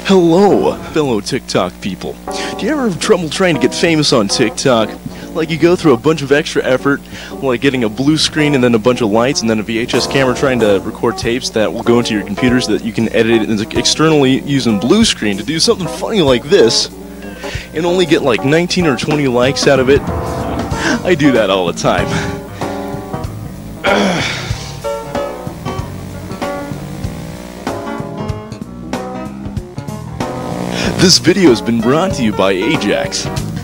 Hello, fellow TikTok people. Do you ever have trouble trying to get famous on TikTok? Like you go through a bunch of extra effort, like getting a blue screen and then a bunch of lights and then a VHS camera trying to record tapes that will go into your computer so that you can edit it externally using blue screen to do something funny like this and only get like 19 or 20 likes out of it? I do that all the time. This video has been brought to you by Ajax.